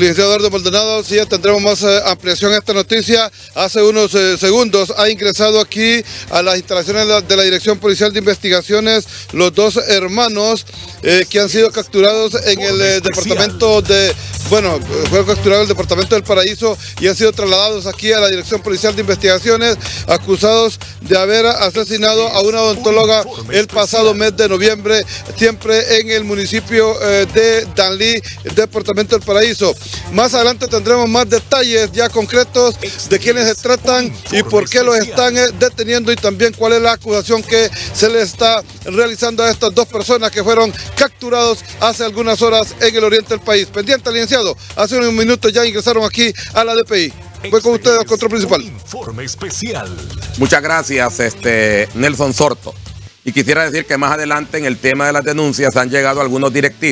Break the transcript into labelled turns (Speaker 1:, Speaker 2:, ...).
Speaker 1: Licenciado Eduardo Maldonado, sí, ya tendremos más ampliación a esta noticia. Hace unos segundos ha ingresado aquí a las instalaciones de la Dirección Policial de Investigaciones los dos hermanos que han sido capturados en el departamento de... Bueno, fue capturado el departamento del Paraíso y han sido trasladados aquí a la Dirección Policial de Investigaciones, acusados de haber asesinado a una odontóloga el pasado mes de noviembre, siempre en el municipio de Danlí, el departamento del Paraíso. Más adelante tendremos más detalles ya concretos de quiénes se tratan y por qué los están deteniendo, y también cuál es la acusación que se le está realizando a estas dos personas que fueron capturados hace algunas horas en el oriente del país. Pendiente, licenciado, hace unos minutos ya ingresaron aquí a la DPI. Voy con ustedes al control principal.
Speaker 2: Informe especial.
Speaker 3: Muchas gracias, Nelson Sorto. Y quisiera decir que más adelante en el tema de las denuncias han llegado algunos directivos.